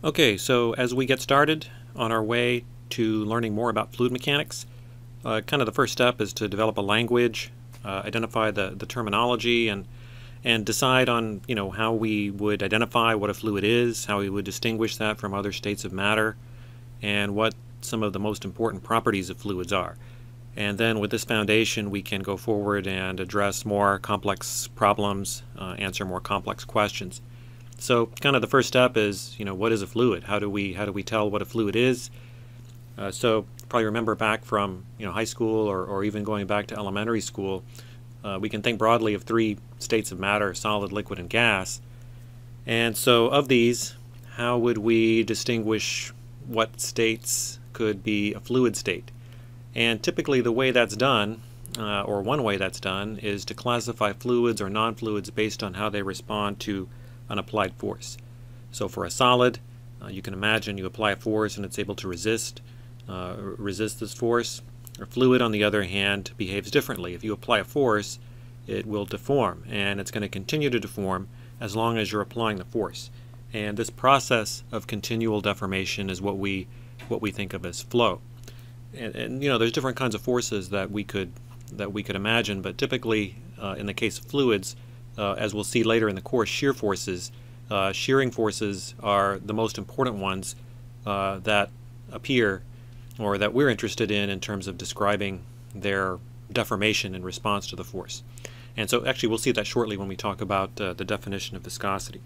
Okay, so as we get started on our way to learning more about fluid mechanics, kind of the first step is to develop a language, identify the terminology, and decide on how we would identify what a fluid is, how we would distinguish that from other states of matter, and what some of the most important properties of fluids are. And then with this foundation we can go forward and address more complex problems, answer more complex questions. So kind of the first step is, what is a fluid? How do we tell what a fluid is? So probably remember back from high school or even going back to elementary school, we can think broadly of three states of matter: solid, liquid, and gas. And so of these, how would we distinguish what states could be a fluid state? And typically the way that's done, or one way that's done, is to classify fluids or non-fluids based on how they respond to an applied force. So for a solid, you can imagine you apply a force and it's able to resist this force. A fluid, on the other hand, behaves differently. If you apply a force, it will deform, and it's going to continue to deform as long as you're applying the force. And this process of continual deformation is what we think of as flow. And there's different kinds of forces that we could imagine, but typically in the case of fluids, as we'll see later in the course, shear forces. Shearing forces are the most important ones that appear, or that we're interested in terms of describing their deformation in response to the force. And so actually we'll see that shortly when we talk about the definition of viscosity.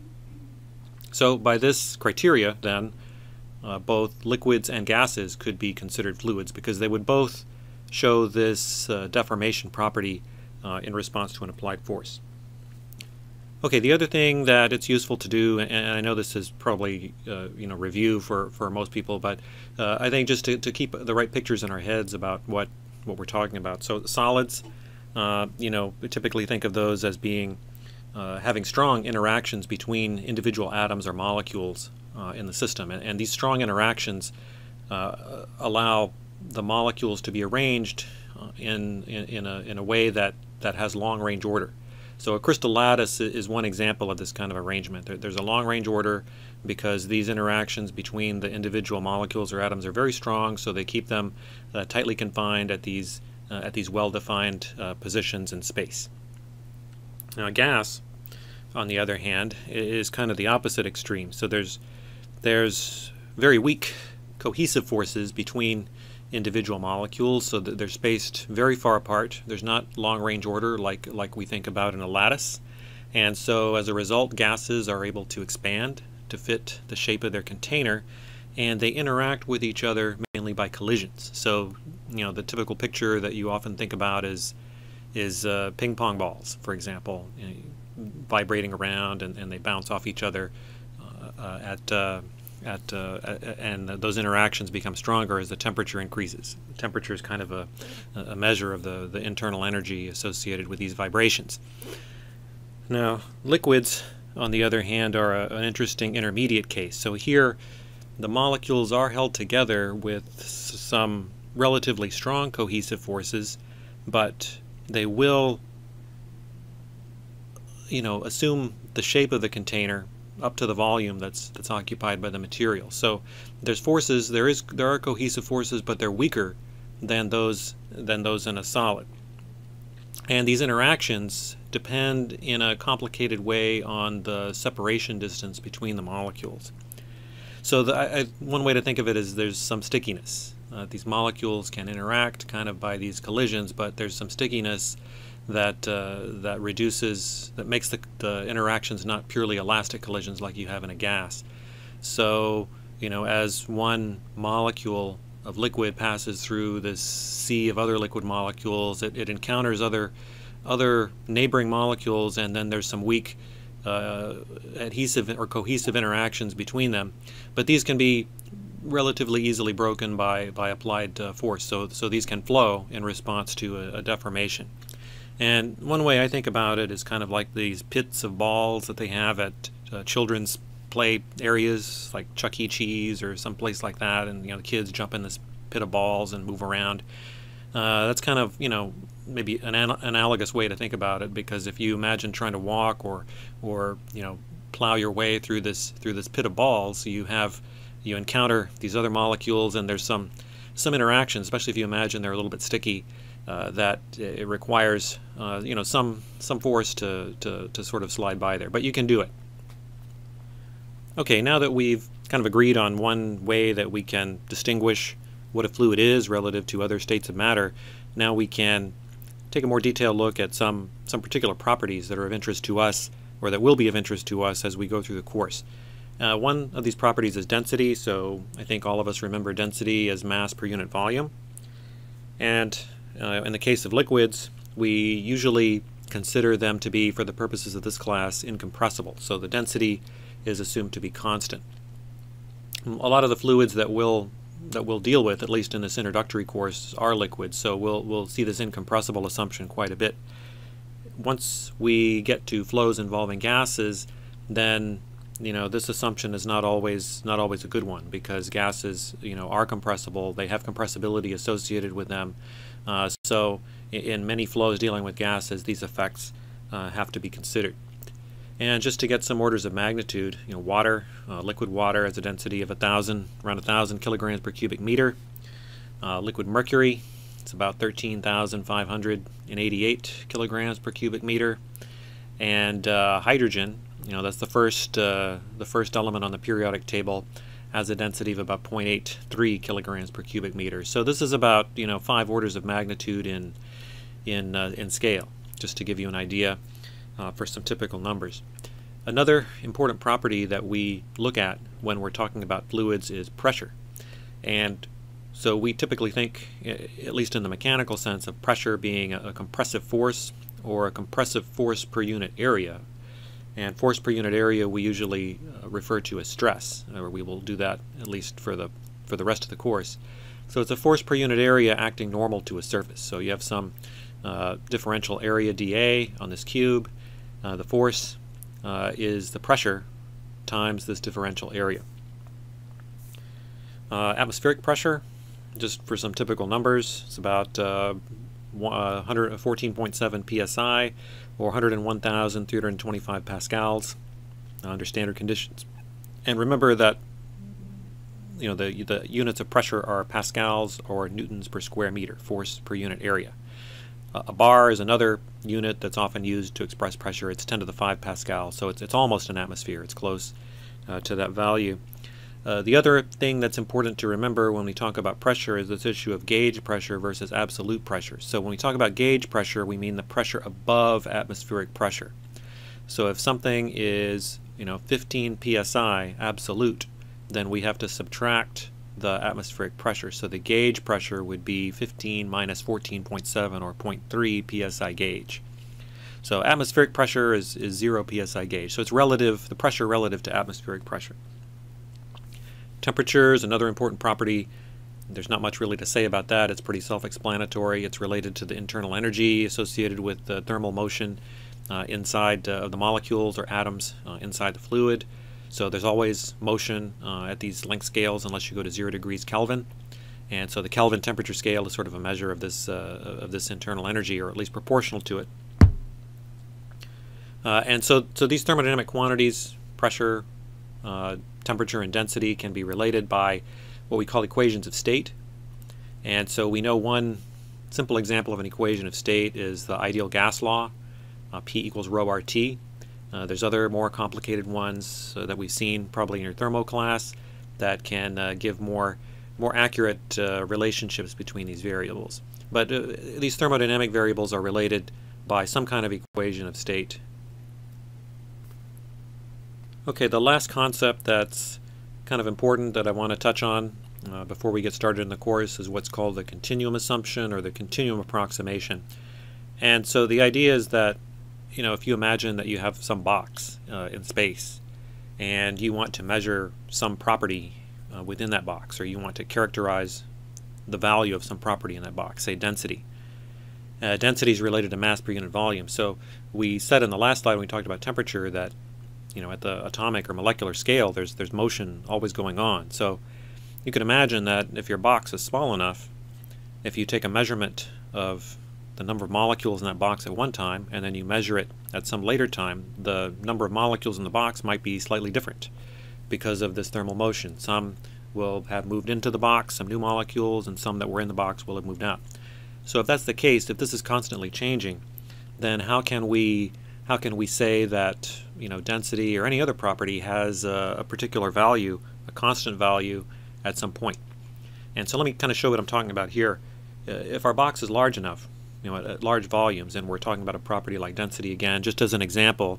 So by this criteria then, both liquids and gases could be considered fluids because they would both show this deformation property in response to an applied force. Okay, the other thing that it's useful to do, and I know this is probably review for most people, but I think just to keep the right pictures in our heads about what we're talking about. So solids, we typically think of those as being having strong interactions between individual atoms or molecules in the system, and these strong interactions allow the molecules to be arranged in a way that has long-range order. So a crystal lattice is one example of this kind of arrangement. There's a long-range order because these interactions between the individual molecules or atoms are very strong, so they keep them tightly confined at these well-defined positions in space. Now gas, on the other hand, is kind of the opposite extreme. So there's very weak cohesive forces between individual molecules, so that they're spaced very far apart. There's not long-range order like we think about in a lattice, and so as a result gases are able to expand to fit the shape of their container, and they interact with each other mainly by collisions. So the typical picture that you often think about is ping pong balls, for example, vibrating around and they bounce off each other and those interactions become stronger as the temperature increases. The temperature is kind of a measure of the internal energy associated with these vibrations. Now, liquids, on the other hand, are an interesting intermediate case. So here, the molecules are held together with some relatively strong cohesive forces, but they will, assume the shape of the container up to the volume that's occupied by the material. So there's forces, there are cohesive forces, but they're weaker than those in a solid. And these interactions depend in a complicated way on the separation distance between the molecules. So one way to think of it is there's some stickiness. These molecules can interact kind of by these collisions, but there's some stickiness that makes the interactions not purely elastic collisions like you have in a gas. So as one molecule of liquid passes through this sea of other liquid molecules, it encounters other neighboring molecules, and then there's some weak adhesive or cohesive interactions between them, but these can be relatively easily broken by applied force, so these can flow in response to a deformation. And one way I think about it is kind of like these pits of balls that they have at children's play areas like Chuck E. Cheese or someplace like that, and the kids jump in this pit of balls and move around. That's kind of maybe an analogous way to think about it, because if you imagine trying to walk or plow your way through this pit of balls, you encounter these other molecules, and there's some interaction, especially if you imagine they're a little bit sticky, that it requires some force to sort of slide by there, but you can do it. Okay, now that we've kind of agreed on one way that we can distinguish what a fluid is relative to other states of matter, now we can take a more detailed look at some particular properties that are of interest to us, or that will be of interest to us as we go through the course. One of these properties is density, so I think all of us remember density as mass per unit volume. And in the case of liquids, we usually consider them to be, for the purposes of this class, incompressible. So the density is assumed to be constant. A lot of the fluids that we'll deal with, at least in this introductory course, are liquids, so we'll see this incompressible assumption quite a bit. Once we get to flows involving gases, then this assumption is not always a good one, because gases are compressible. They have compressibility associated with them. So in many flows dealing with gases, these effects have to be considered. And just to get some orders of magnitude, water, liquid water has a density of around 1,000 kilograms per cubic meter. Liquid mercury, it's about 13,588 kilograms per cubic meter. And hydrogen, that's the first element on the periodic table, has a density of about 0.83 kilograms per cubic meter. So this is about 5 orders of magnitude in scale, just to give you an idea for some typical numbers. Another important property that we look at when we're talking about fluids is pressure. And so we typically think, at least in the mechanical sense, of pressure being a compressive force, or a compressive force per unit area. And force per unit area we usually refer to as stress, or we will do that at least for the rest of the course. So it's a force per unit area acting normal to a surface. So you have some differential area dA on this cube. The force is the pressure times this differential area. Atmospheric pressure, just for some typical numbers, it's about 114.7 psi, or 101,325 pascals under standard conditions. And remember that the units of pressure are pascals or newtons per square meter, force per unit area. A bar is another unit that's often used to express pressure. It's 10 to the 5 pascals, so it's almost an atmosphere. It's close to that value. The other thing that's important to remember when we talk about pressure is this issue of gauge pressure versus absolute pressure. So when we talk about gauge pressure, we mean the pressure above atmospheric pressure. So if something is 15 psi absolute, then we have to subtract the atmospheric pressure. So the gauge pressure would be 15 minus 14.7, or 0.3 psi gauge. So atmospheric pressure is 0 psi gauge. So it's relative, the pressure relative to atmospheric pressure. Temperature is another important property. There's not much really to say about that. It's pretty self-explanatory. It's related to the internal energy associated with the thermal motion inside of the molecules or atoms inside the fluid. So there's always motion at these length scales unless you go to 0 degrees Kelvin. And so the Kelvin temperature scale is sort of a measure of this internal energy, or at least proportional to it. And so these thermodynamic quantities, pressure, temperature, and density, can be related by what we call equations of state. And so we know one simple example of an equation of state is the ideal gas law, P equals rho RT. There's other more complicated ones that we've seen probably in your thermo class that can give more accurate relationships between these variables. But these thermodynamic variables are related by some kind of equation of state. Okay, the last concept that's kind of important that I want to touch on before we get started in the course is what's called the continuum assumption, or the continuum approximation. And so the idea is that if you imagine that you have some box in space and you want to measure some property within that box, or you want to characterize the value of some property in that box, say density. Density is related to mass per unit volume. So we said in the last slide when we talked about temperature that at the atomic or molecular scale there's motion always going on. So you can imagine that if your box is small enough, if you take a measurement of the number of molecules in that box at one time, and then you measure it at some later time, the number of molecules in the box might be slightly different because of this thermal motion. Some will have moved into the box, some new molecules, and some that were in the box will have moved out. So if that's the case, if this is constantly changing, then how can we say that, you know, density or any other property has a particular value, a constant value at some point? And so let me kind of show what I'm talking about here. If our box is large enough, you know, at large volumes, and we're talking about a property like density again, just as an example,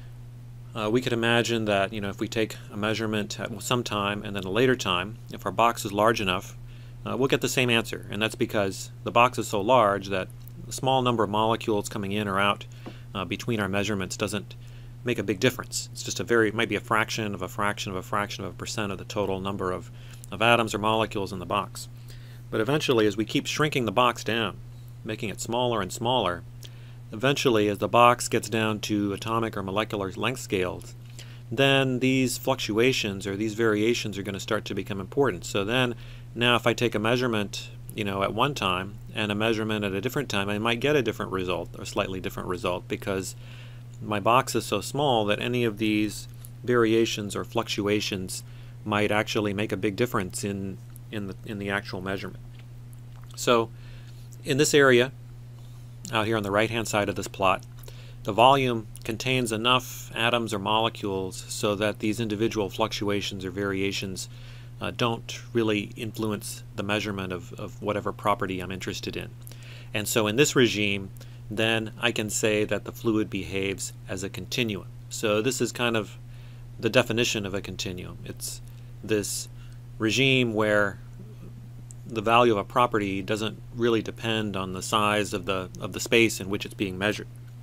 we could imagine that, you know, if we take a measurement at some time and then a later time, if our box is large enough, we'll get the same answer. And that's because the box is so large that the small number of molecules coming in or out between our measurements doesn't make a big difference. It's just it might be a fraction of a fraction of a fraction of a percent of the total number of atoms or molecules in the box. But eventually, as we keep shrinking the box down, making it smaller and smaller, eventually, as the box gets down to atomic or molecular length scales, then these fluctuations or these variations are going to start to become important. So then, now if I take a measurement, you know, at one time and a measurement at a different time, I might get a different result, or a slightly different result, because my box is so small that any of these variations or fluctuations might actually make a big difference in the actual measurement. So in this area, out here on the right-hand side of this plot, the volume contains enough atoms or molecules so that these individual fluctuations or variations don't really influence the measurement of whatever property I'm interested in. And so in this regime, then I can say that the fluid behaves as a continuum. So this is kind of the definition of a continuum. It's this regime where the value of a property doesn't really depend on the size of the space in which it's being measured.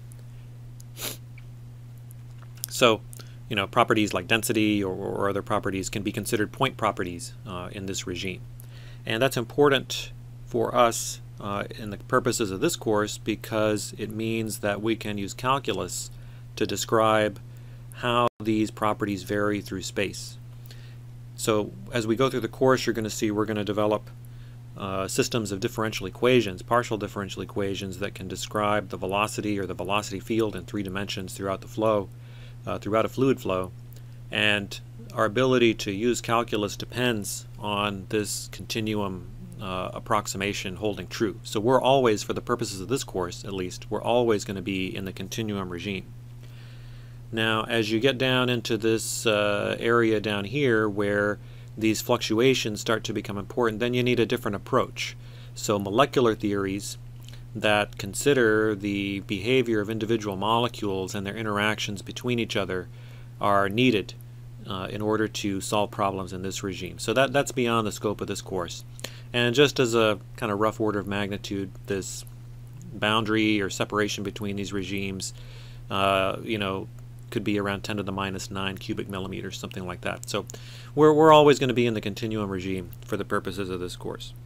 So, you know, properties like density or other properties can be considered point properties in this regime. And that's important for us in the purposes of this course, because it means that we can use calculus to describe how these properties vary through space. So as we go through the course, you're going to see we're going to develop systems of differential equations, partial differential equations, that can describe the velocity or the velocity field in 3 dimensions throughout the flow, throughout a fluid flow. And our ability to use calculus depends on this continuum approximation holding true. So we're always, for the purposes of this course at least, we're always going to be in the continuum regime. Now, as you get down into this area down here where these fluctuations start to become important, then you need a different approach. So molecular theories that consider the behavior of individual molecules and their interactions between each other are needed in order to solve problems in this regime. So that's beyond the scope of this course. And just as a kind of rough order of magnitude, this boundary or separation between these regimes, you know, could be around 10 to the minus 9 cubic millimeters, something like that. So we're always going to be in the continuum regime for the purposes of this course.